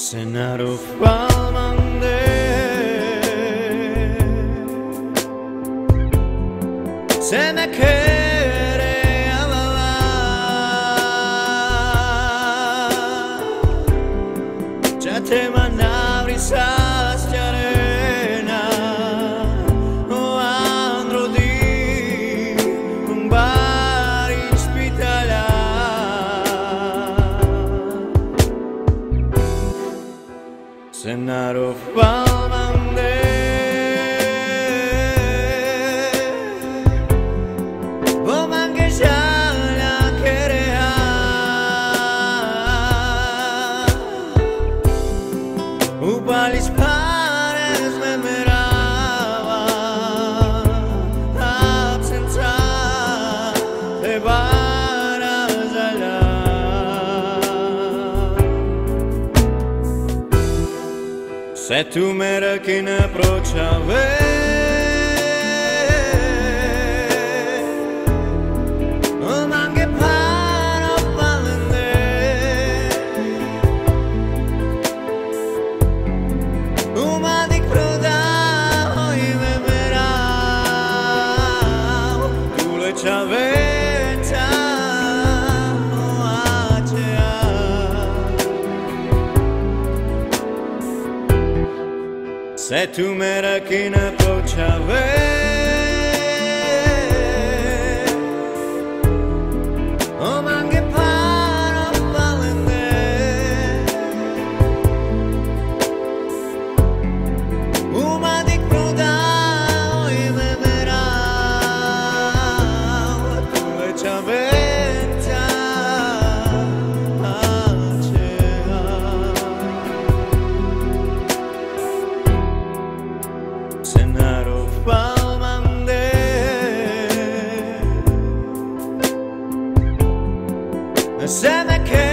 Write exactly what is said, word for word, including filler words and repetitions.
Senaro falmande Se me quiere alabar Ya te manabrisas de arena O andro di un bar ispitala Senaro falmande Upalis pares me miraba absenza de varas allá Se tu mera que ne approchave Chaveta oacea Se tu mera kina pochave O mange para palende Uma di cruda oi me mera Chaveta acea Senaro falmande Se me